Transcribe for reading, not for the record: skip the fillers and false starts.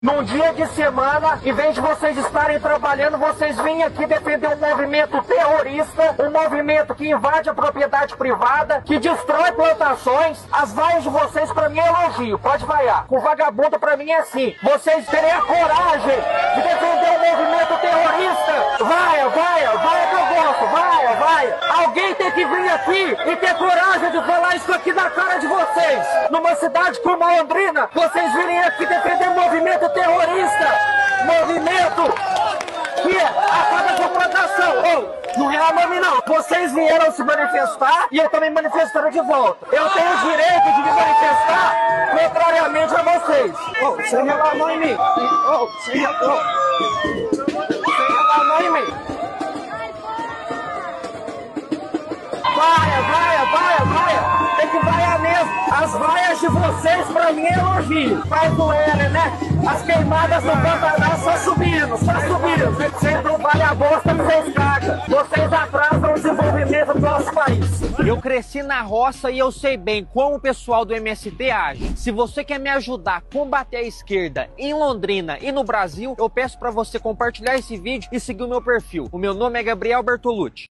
Num dia de semana, em vez de vocês estarem trabalhando, vocês vêm aqui defender um movimento terrorista, um movimento que invade a propriedade privada, que destrói plantações. As vaias de vocês, pra mim, é elogio. Pode vaiar. Com vagabundo, pra mim, é assim. Vocês terem a coragem de defender um movimento terrorista. Vaia que eu gosto. Vaia. Alguém tem que vir aqui e ter coragem de falar isso aqui na cara de vocês. Numa cidade como a Londrina, vocês virem aqui defender um movimento terrorista. Movimento que acaba com a plantação. Não é a nome não. Vocês vieram se manifestar e eu também manifestarei de volta. Eu tenho o direito de me manifestar contrariamente a vocês. Sem relar a mão em mim. Sem relar a mão em mim. Vaia. Tem que vaiar mesmo. As vaias de vocês, pra mim, é elogio. Faz doer, né? As queimadas do Pantanal só subindo. Vocês não valem a bosta, vocês cagam. Vocês atrasam o desenvolvimento do nosso país. Eu cresci na roça e eu sei bem como o pessoal do MST age. Se você quer me ajudar a combater a esquerda em Londrina e no Brasil, eu peço pra você compartilhar esse vídeo e seguir o meu perfil. O meu nome é Gabriel Bertolucci.